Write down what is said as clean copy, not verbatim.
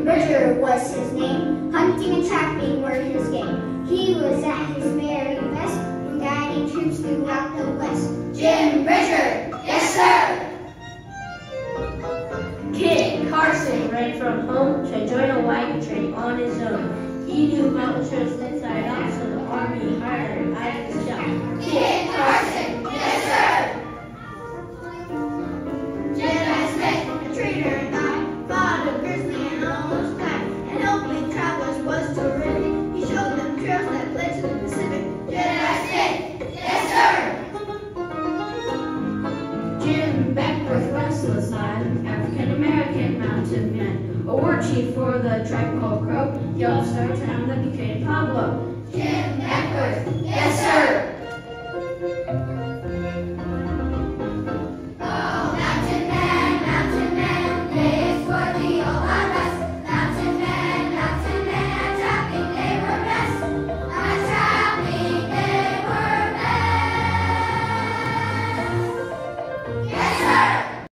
Bridger was his name. Hunting and trapping were his game. He was at his very best when guiding troops throughout the West. Jim Bridger, yes sir! Kit Carson ran from home to join a wagon train on his own. He knew mountain trails inside out, so the army hired him out of his job. Kit Carson, yes sir! Jedi Smith, a traitor and I, fought a grizzly and almost died. And helping travelers was terrific. He showed them trails that led to the Pacific. Jedi Smith, yes sir! Jim Beckworth Restless Island, African-American mountain man, a war chief for the tribe called Crow. He also started a town that became Pablo. Jim Beckworth, yes sir!